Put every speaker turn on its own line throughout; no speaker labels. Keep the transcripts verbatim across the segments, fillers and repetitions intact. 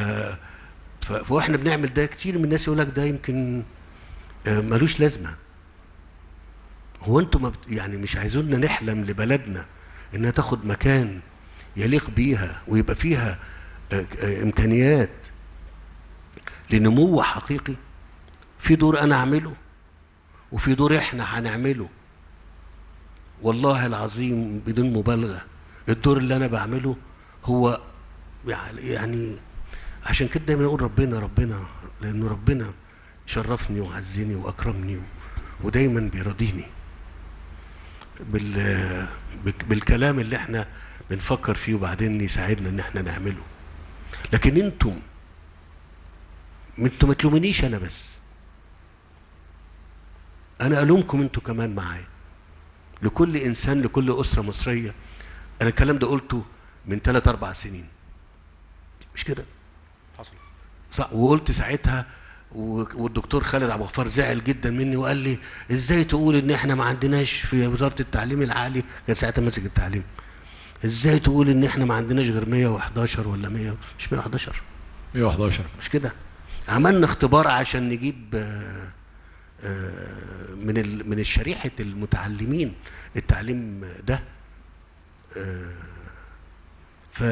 فاحنا بنعمل ده، كتير من الناس يقول لك ده يمكن ملوش لازمه. هو انتوا ما بت... يعني مش عايزونا نحلم لبلدنا انها تاخد مكان يليق بيها ويبقى فيها امكانيات لنمو حقيقي؟ في دور انا اعمله وفي دور احنا هنعمله. والله العظيم بدون مبالغه الدور اللي انا بعمله هو يعني، عشان كده دايما اقول ربنا ربنا، لانه ربنا شرفني وعزني واكرمني ودايما بيرضيني بال بالكلام اللي احنا بنفكر فيه وبعدين يساعدنا ان احنا نعمله. لكن انتم انتم ما تلومنيش انا بس، انا الومكم انتم كمان معايا، لكل انسان لكل اسره مصريه. انا الكلام ده قلته من ثلاث اربع سنين، مش كده؟
حصل
صح. وقلت ساعتها والدكتور خالد عبد الغفار زعل جدا مني وقال لي ازاي تقول ان احنا ما عندناش في وزاره التعليم العالي، كان ساعتها ماسك التعليم، ازاي تقول ان احنا ما عندناش غير مية وحداشر ولا مية، مش مية وحداشر،
مية وحداشر،
مش كده؟ عملنا اختبار عشان نجيب آآ آآ من ال من الشريحه المتعلمين التعليم ده. ف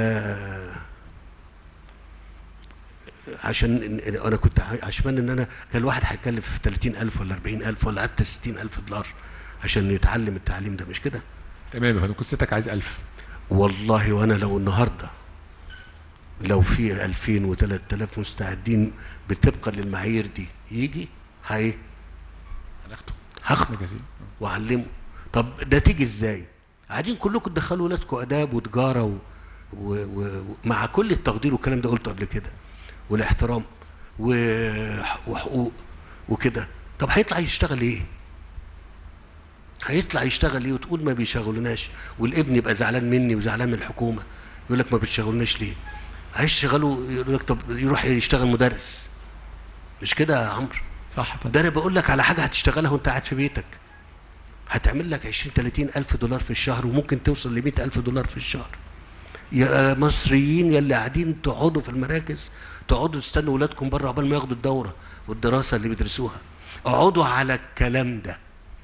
عشان انا كنت عشمان ان انا كان الواحد هيكلف ثلاثين ألف ولا أربعين ألف ولا حتى ستين ألف دولار عشان يتعلم التعليم ده، مش كده؟
تمام يا فندم. كنت سيادتك عايز ألف.
والله وانا لو النهارده لو في ألفين وثلاث آلاف مستعدين بطبقا للمعايير دي يجي هي
هناخده
هاخده واعلمه. طب ده تيجي ازاي؟ قاعدين كلكم تدخلوا ولادكم اداب وتجاره و... و... و... مع كل التقدير والكلام ده قلته قبل كده والاحترام و... وحقوق وكده. طب هيطلع يشتغل ايه؟ هيطلع يشتغل ايه وتقول ما بيشغلوناش، والابن يبقى زعلان مني وزعلان من الحكومه يقول لك ما بتشغلوناش ليه؟ هيشتغلوا يقول لك طب يروح يشتغل مدرس، مش كده يا عمرو؟
صح.
ده انا بقول لك على حاجه هتشتغلها وانت قاعد في بيتك، هتعمل لك عشرين ثلاثين الف دولار في الشهر وممكن توصل ل مئة الف دولار في الشهر. يا مصريين يا اللي قاعدين تقعدوا في المراكز، تقعدوا تستنوا ولادكم بره عقبال ما ياخدوا الدوره والدراسه اللي بيدرسوها، اقعدوا على الكلام ده.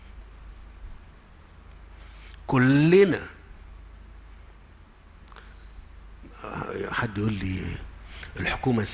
كلنا حد يقول لي الحكومه